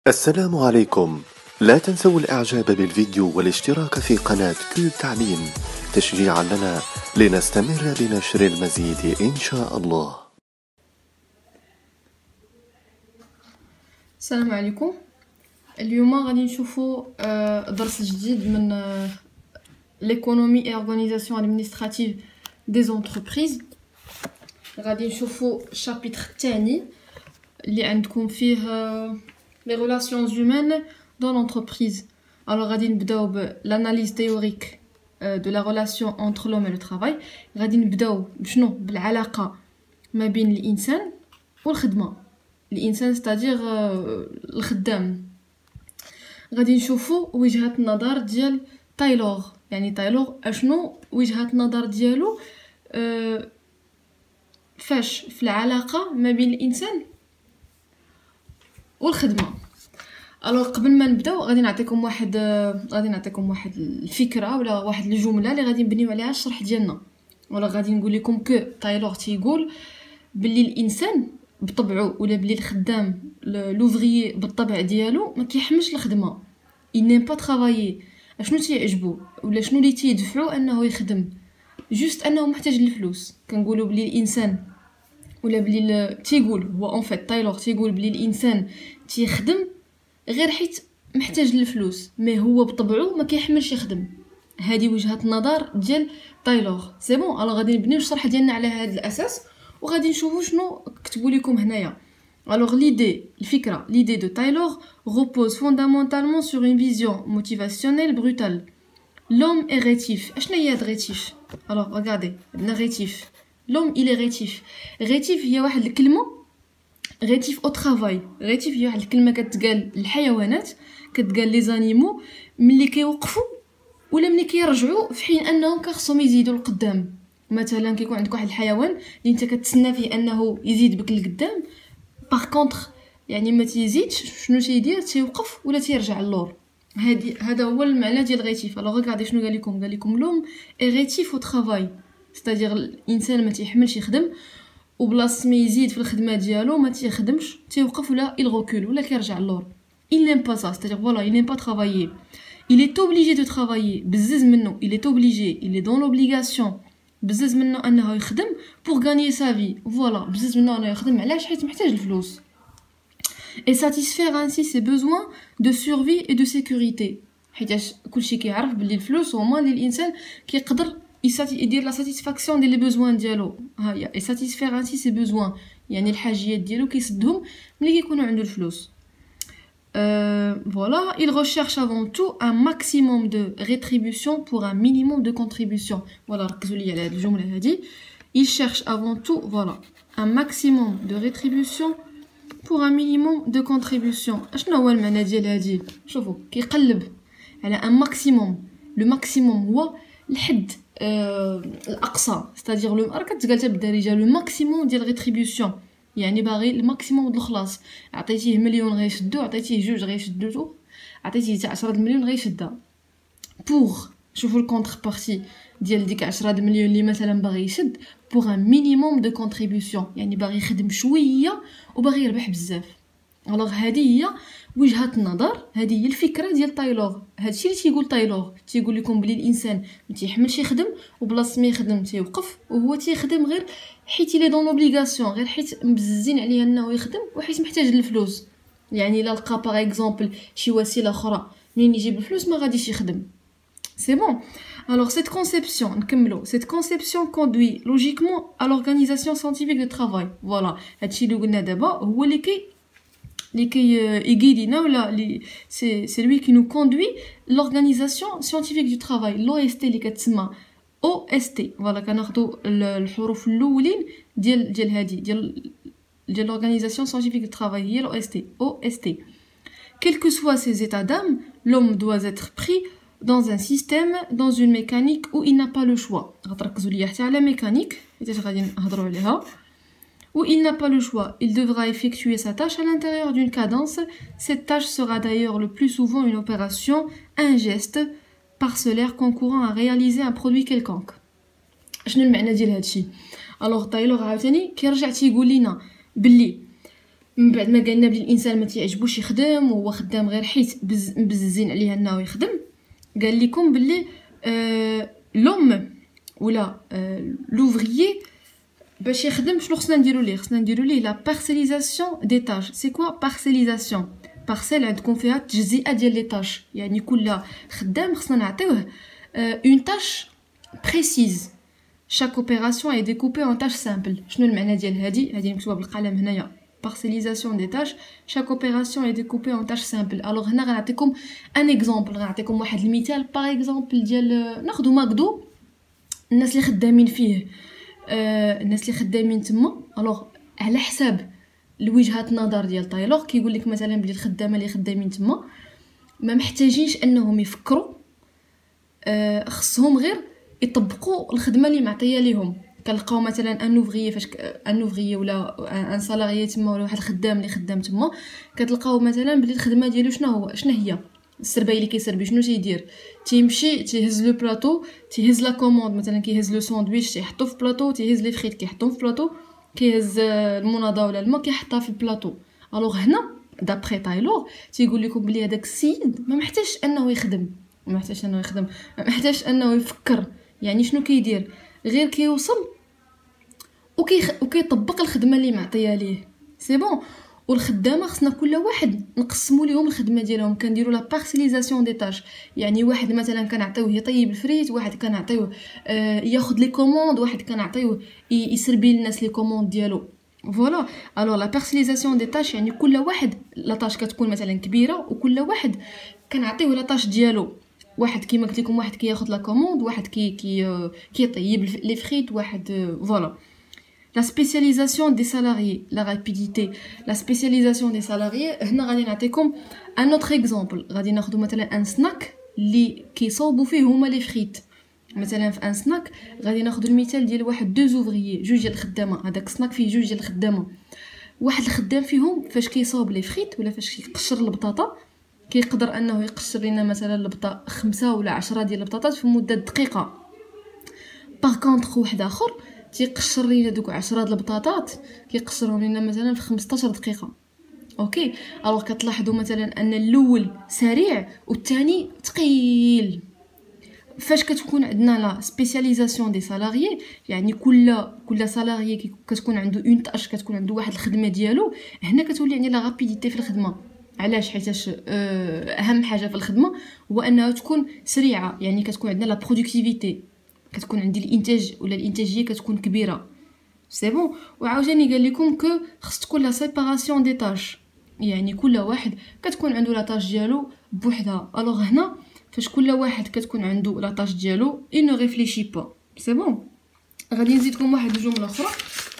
السلام عليكم. لا تنسوا الإعجاب بالفيديو والاشتراك في قناة كيوب تعليم تشجيعا لنا لنستمر بنشر المزيد إن شاء الله. السلام عليكم. اليوم غادي نشوفوا درس جديد من l'économie et organisation administrative des entreprises. غادي نشوفوا الشابيتر الثاني اللي عندكم فيه les relations humaines dans l'entreprise. Alors غادي نبداو بالاناليز تhéorique de la relation entre l'homme et le travail. غادي نبداو بشنو؟ بالعلاقه ما بين الانسان والخدمه. الانسان ستادير الخدام. غادي نشوفوا وجهه النظر ديال تايلور. يعني تايلور اشنو وجهه النظر ديالو فاش في العلاقه ما بين الانسان والخدمه. الوغ قبل ما نبداو غادي نعطيكم واحد الفكره ولا واحد الجمله اللي غادي نبنيو عليها الشرح ديالنا. ولا غادي نقول لكم كو تايلور تيقول باللي الانسان بطبعه ولا بلي الخدام لوفريي بالطبع ديالو ما كيحملش الخدمه. il n'aime pas travailler. اشنو تيعجبو ولا شنو اللي تيدفعو انه يخدم؟ جوست انه محتاج للفلوس. كنقولوا بلي الانسان ولا بلي تيقول هو اون فيت تايلور تيقول بلي الانسان تيخدم غير حيت محتاج للفلوس، مي هو بطبعه ما كيحملش يخدم. هذه وجهه النظر ديال تايلور. سي بون. الوغ غادي نبنيو الشرح ديالنا على هذا الاساس وغادي نشوفوا شنو كتبوا لكم هنايا. Alors l'idée de Taylor repose fondamentalement sur une vision motivationnelle brutale. L'homme est rétif. اشنا هي هاد rétif؟ Alors regardez, عندنا rétif. L'homme il est rétif. rétif هي واحد الكلمه rétif au travail. rétif هي واحد الكلمه كتقال للحيوانات، كتقال لي زانيمو ملي كيوقفوا ولا ملي كيرجعوا في حين انهم كخصهم يزيدوا لقدام. مثلا كيكون عندك واحد الحيوان اللي انت كتسنى فيه انه يزيد بك لقدام، باغ كونطخ يعني ما تيزيدش، شنو تيدير؟ تيوقف ولا تيرجع للور. هذا هو المعنى ديال غيتيف. الوغ غادي شنو قال لكم لوم اي غيتيف او ترافاي، ستادير الانسان ما تيحملش يخدم وبلاص ما يزيد في الخدمه ديالو ما تيخدمش، تيوقف ولا il recule ولا كيرجع للور. il n'aime pas ça, c'est-à-dire voilà, il n'aime pas travailler. il est obligé de travailler. بزز منه il est obligé, il est dans l'obligation. بزز منه انه يخدم pour gagner sa vie. voilà, بزز منه انه يخدم علاش؟ حيت محتاج الفلوس. et satisfaire ainsi ses besoins de survie et de sécurité. حيتاش كلشي كيعرف بلي الفلوس هما اللي الانسان كيقدر يدير لا ساتيسفاكسيون ديال لي بوزوان ديالو. ها هي et satisfaire ainsi ses besoins، يعني الحاجيات ديالو كيسدهم ملي كيكونوا عنده الفلوس. Voilà, il recherche avant tout un maximum de rétribution pour un minimum de contribution. Voilà, ركزوا لي على هذه الجمله هذه. il cherche avant tout voilà un maximum de rétribution pour un minimum de contribution. اشنو هو المعنى ديال هذه؟ شوفوا كيقلب على un maximum. le maximum هو الحد الاقصى، ستادير لو راه كتقال حتى بالدارجه لو ماكسيموم ديال ريتريبيوشن، يعني باغي الماكسيموم ديال الخلاص. عطيتيه مليون غيشدو، عطيتيه جوج غيشدو، عطيتيه حتى 10 مليون غيشدها. بوغ شوفوا الكونتر بارتي ديال ديك 10 مليون اللي مثلا باغي يشد بوغ ان مينيموم دو كونتريبيوشن، يعني باغي يخدم شويه وباغي يربح بزاف. الوغ هذه هي وجهه النظر، هذه هي الفكره ديال تايلور. هادشي اللي تيقول تايلور، تيقول لكم بلي الانسان ما تيحملش يخدم وبلاص ما يخدم تيوقف، وهو تيخدم غير حيت لي دون لوبليغاسيون، غير حيت مبززين عليه انه يخدم وحيت محتاج للفلوس. يعني الا لقى باغ اكزومبل شي وسيله اخرى منين يجيب الفلوس ما غاديش يخدم. سي بون. Alors cette conception, cette conception conduit logiquement à l'organisation scientifique de travail. Voilà, هادشي اللي قلنا دابا هو اللي يقيدنا ولا c'est lui qui nous conduit l'organisation scientifique du travail. l'OST اللي كتسمى OST. voilà, كناخذوا الحروف الاولين ديال هذه ديال l'organisation scientifique du travail هي l'OST. OST. quel que soient ses états d'âme, l'homme doit être pris dans un système, dans une mécanique où il n'a pas le choix. غتركزوا ليا حتى على ميكانيك حيت غادي نهضروا عليها. où il n'a pas le choix, il devra effectuer sa tâche à l'intérieur d'une cadence. Cette tâche sera d'ailleurs le plus souvent une opération, un geste parcellaire concourant à réaliser un produit quelconque. شنو المعنى ديال هادشي؟ الوغ تايلور عاوتاني كيرجع تيقول لنا باللي من بعد ما قالنا بلي الانسان ما تيعجبوش يخدم وهو خدام غير حيت مبززين عليه انه يخدم، قال لكم بلي لوم ولا لوفريي باش يخدم شنو خصنا نديرو ليه؟ خصنا نديرو ليه لا بارسيليزاسيون دي تاج. سي كوا بارسيليزاسيون؟ بارسيل عندكم فيها تجزئه ديال لي تاج، يعني كل خدام خصنا نعطيوه اون تاج بريسيز. chaque opération est découpée en tâches simples. شنو المعنى ديال هذه مكتوبه بالقلم هنايا. parcellisation des tâches, chaque opération est découpée en tâches simples. alors هنا غنعطيكم ان اكزامبل، غنعطيكم واحد المثال باغ اكزامبل ديال ناخذ ماكدو. الناس اللي خدامين فيه الناس اللي خدامين تما، الوغ على حساب الوجهات النظر ديال تايلور كيقول لك مثلا بلي الخدامه اللي خدامين تما ما محتاجينش انهم يفكروا، خصهم غير يطبقوا الخدمه اللي معطيه ليهم. كنلقاو مثلا ان اوفريي فاش ان اوفريي ولا ان سالاريي تما ولا واحد الخدام اللي خدام تما، كتلقاو مثلا بلي الخدمه ديالو شنو هي السرباي اللي كيسربي. شنو تيدير؟ تيمشي تيهز لو بلاطو، تيهز لا كوموند، مثلا كيهز لو ساندويتش تيحطو في بلاطو، تيهز لي فريت كيحطوهم في بلاطو، كيهز المناضه ولا الماء كيحطها في البلاطو. الوغ هنا دابري تايلور تيقول لكم بلي هذاك السيد ما محتاجش انه يخدم، ما محتاجش انه يفكر. يعني شنو كيدير؟ غير كيوصل وكيطبق الخدمه اللي معطيه ليه. سي بون. والخدامه خصنا كل واحد نقسموا ليهم الخدمه ديالهم، كنديروا لا بارسيليزاسيون دي تاج. يعني واحد مثلا كنعطيوه يطيب الفريت، واحد كنعطيوه ياخذ لي كوموند، واحد كنعطيوه يسربي للناس لي كوموند ديالو. فوالا. الو لا بارسيليزاسيون دي تاج يعني كل واحد لا تاج كتكون مثلا كبيره، وكل واحد كنعطيوه لا تاج ديالو. واحد كيما قلت لكم واحد كياخذ لا كوموند، واحد كيطيب لي فريت، واحد فوالا. La spécialisation des salariés, la rapidité, la spécialisation des salariés. هنا غادي نعطيكم un autre exemple. غادي ناخذوا مثلا ان سناك اللي كيصاوبوا فيه هما لي فريت. مثلا في ان سناك غادي ناخذوا المثال ديال واحد دو زوفريي، جوج ديال الخدامه. هذاك السناك فيه جوج ديال الخدامه. واحد الخدام فيهم فاش كيصاوب لي فريت ولا فاش كيقشر البطاطا، كيقدر انه يقشر لنا مثلا البطاطا 5 ولا 10 ديال البطاطات في مده دقيقه. باغ كونطخ واحد اخر تيقشر لينا دوك 10 د البطاطات كيقشرهم لينا مثلا في 15 دقيقه. اوكي. الوغ كتلاحظوا مثلا ان الاول سريع والثاني ثقيل. فاش كتكون عندنا لا سبيسياليزاسيون دي سالاريي، يعني كل سالاريي كتكون عنده اون تاش، كتكون عنده واحد الخدمه ديالو. هنا كتولي عندنا لا رابيديتي في الخدمه. علاش؟ حيتاش اهم حاجه في الخدمه هو انها تكون سريعه، يعني كتكون عندنا لا برودكتيفيتي، كتكون عندي الانتاج ولا الانتاجيه كتكون كبيره. سي بون. وعاوتاني قال لكم كو خص تكون لا سيباراسيون دي تاش، يعني كل واحد كتكون عنده لا تاش ديالو بوحدها. الوغ هنا فاش كل واحد كتكون عنده لا تاش ديالو اي نو ريفليشي با. سي بون. غادي نزيدكم واحد الجمله اخرى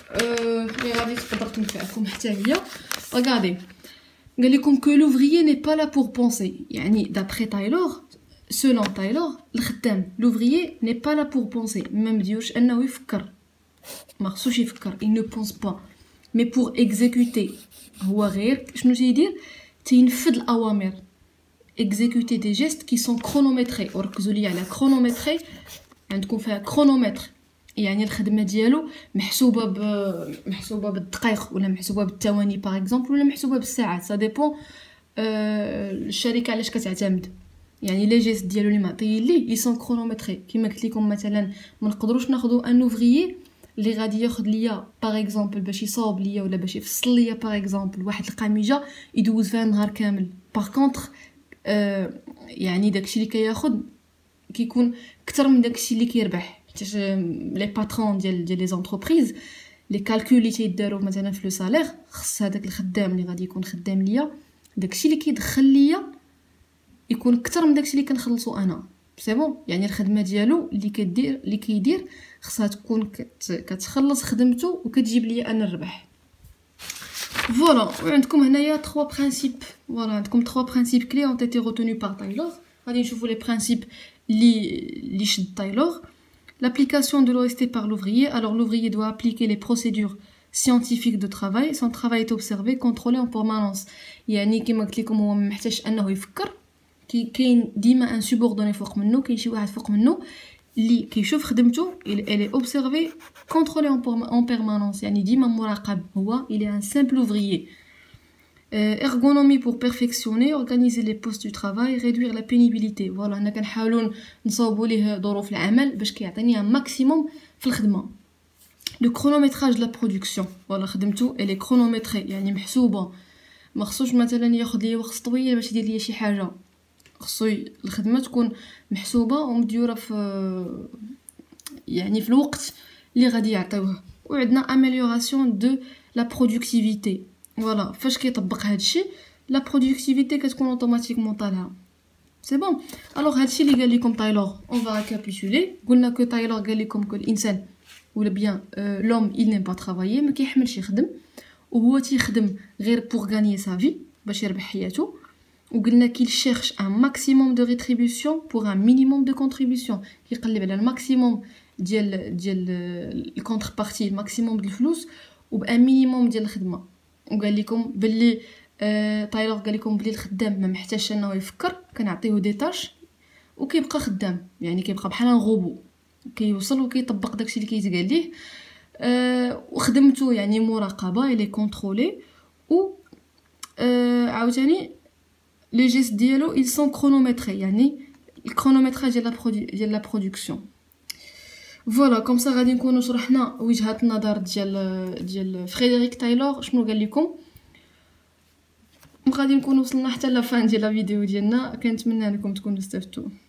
اللي غادي تقدر تنفعكم حتى هي. رغادي قال لكم كو لوفريي ني با لا بور بونسي، يعني دابري تايلور selon تايلور الخدام لوفريي ني با لا بور بونسي، ما مديورش انه يفكر، ما خصوش يفكر، il ne pense pas mais pour exécuter. هو غير شنو تيدير؟ تينفذ الاوامر. exécuter des gestes qui sont chronométrés. وركزوا لي على chronométré، عندكم فيها chronomètre، يعني الخدمه ديالو محسوبه بالدقائق ولا محسوبه بالثواني باغ اكزومبل، ولا محسوبه بالساعات. سا ديبون الشركه علاش كتعتمد. يعني لي جيست ديالو اللي معطيين ليه يسون كرونومتري. كيما قلت لكم مثلا ما نقدروش ناخذوا ان اوفريي اللي غادي ياخذ ليا باغ اكزومبل باش يصاوب ليا ولا باش يفصل ليا باغ اكزومبل واحد القميجه يدوز فيها نهار كامل. باغ كونطخ يعني داكشي اللي كياخذ كيكون اكثر من داكشي اللي كيربح، حيت لي باترون ديال لي زونتربريز لي كالكول اللي تيداروا مثلا في لو سالير، خص هذاك الخدام اللي غادي يكون خدام ليا داكشي اللي كيدخل ليا يكون اكثر من داكشي اللي كنخلصو انا. سي بون. يعني الخدمه ديالو اللي كيدير خصها تكون كتخلص خدمته وكتجيب ليا انا الربح. فوالا. وعندكم هنايا 3 برينسيپ. فوالا عندكم 3 برينسيپ كلي ont été retenus par Taylor. غادي نشوفوا لي برينسيپ اللي شد تايلور. L'application de l'OST par l'ouvrier. Alors l'ouvrier doit appliquer les procédures scientifiques de travail. Son travail est observé, contrôlé en permanence. يعني كما قلت لكم هو ما محتاجش انه يفكر، كاين ديما ان سوبوردوني فوق منه، كاين شي واحد فوق منه اللي كيشوف خدمته. elle est observée contrôlée en permanence، يعني ديما مراقب. هو il est un simple ouvrier. ergonomie pour perfectionner, organiser les postes du travail, réduire la pénibilité. Voilà, انا كنحاولوا نصاوبوا ليه ظروف العمل باش كيعطيني un maximum في الخدمه. Le chronométrage de la production. Voilà, خدمتو elle est chronométrée يعني محسوبه. ما خصوش مثلا ياخذ لي وقت طويل باش يدير لي شي حاجه. خصو الخدمه تكون محسوبه ومديوره في يعني في الوقت اللي غادي يعطيوه. وعندنا amélioration de la productivité. Voilà, فاش كيطبق هادشي la productivité كتكون اوتوماتيكمون طالعه. سي بون. الوغ هادشي اللي قال لكم تايلور اون فا ريكابيتولي. قلنا كو تايلور قال لكم كو الانسان ولا بيان لوم il n'aime pas travailler ما كيحملش يخدم وهو تيخدم غير pour gagner sa vie باش يربح حياته. وقلنا qu'il cherche un maximum de rétribution pour un minimum de contribution. كيقلب على الماكسيموم ديال الكونتربارتي الماكسيموم ديال الفلوس وبان مينيموم ديال الخدمه. وقال لكم باللي تايلور قال لكم بلي الخدام ما محتاجش انه يفكر كنعطيوه دي تاش وكيبقى خدام يعني كيبقى بحال غوبو كيوصل وكيطبق داكشي اللي كيتقال ليه. وخدمته يعني مراقبه الي كونترولي و عاوتاني لي جيست ديالو ils sont chronométrés يعني الكرونومتراج ديال لا برودكسيون. فوالا كوم سا غادي نكونوا شرحنا وجهات النظر ديال فريدريك تايلور شنو قال لكم. غادي نكونوا وصلنا حتى لا فان ديال لا فيديو ديالنا. كنتمنى انكم تكونوا استفدتوا.